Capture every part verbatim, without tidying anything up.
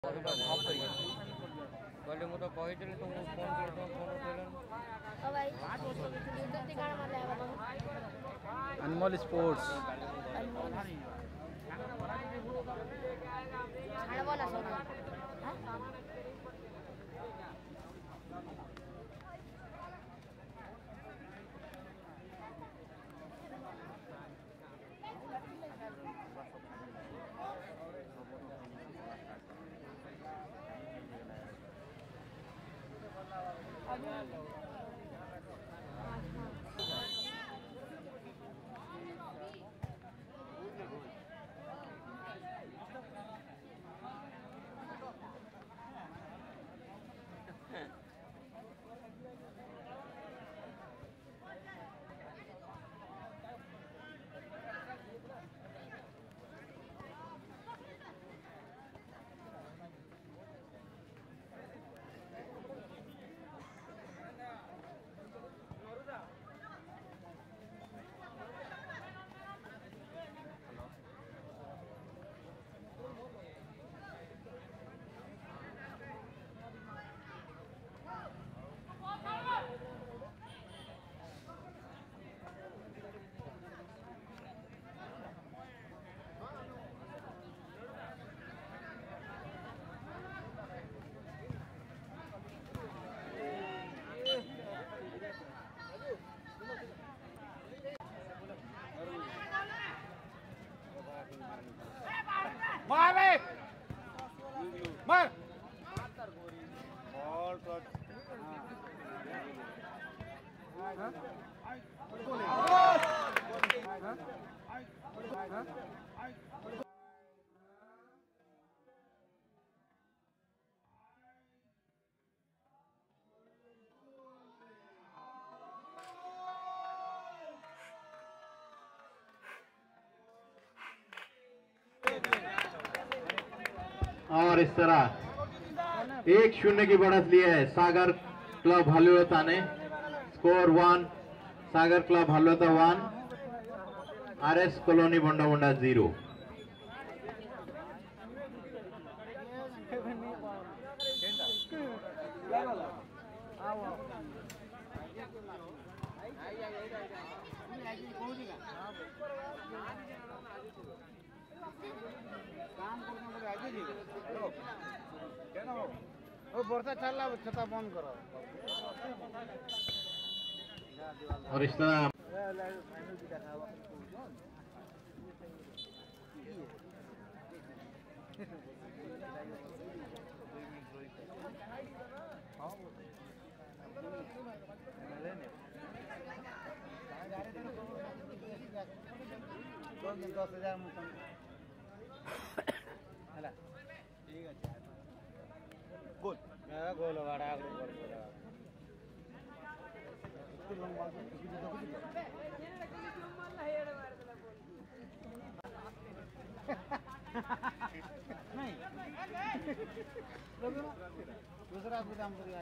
କହିଲେ ମୁଁ ତ କହିଥିଲି ତୁମକୁ ଫୋନ୍ କଲେ ତୁମ ଫୋନ୍ ଉଠେଇଲନି। अनमोल स्पोर्ट्स मार बे मार बॉल टच और इस तरह एक शून्य की बढ़त ली है सागर क्लब हल्लुता ने। स्कोर वन, सागर क्लब हल्लुता one, RS colony Bondamunda zero. वर्षा चलला छता बंद करो और इस तरह दस हजार ठीक है गोल गोल वाड़ा गोल नहीं दूसरा भी काम करिए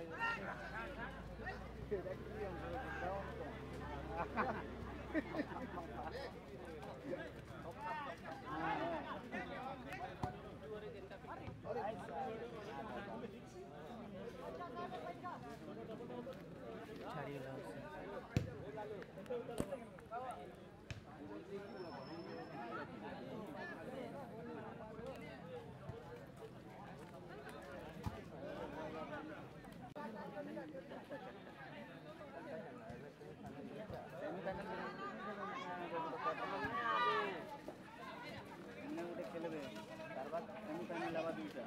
खेलबे तार बाद सेमीफाइनल आबा दुईटा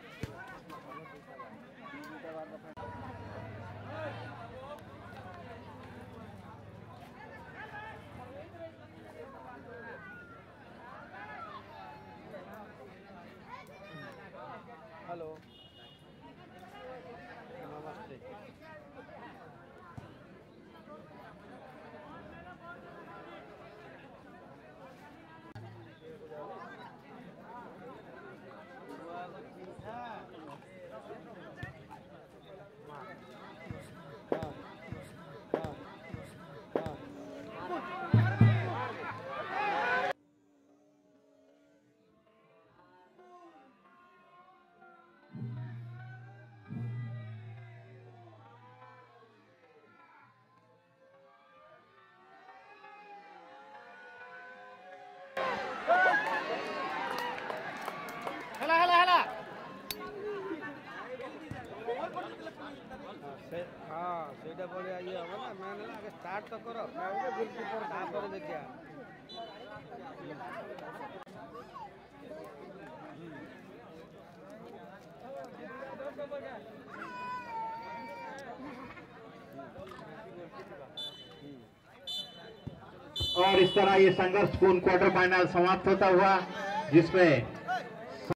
दुईटा बाद हेलो नमस्ते Thank you. स्टार्ट तो करो तापर देखिया और इस तरह ये संघर्षपूर्ण क्वार्टर फाइनल समाप्त होता हुआ जिसमें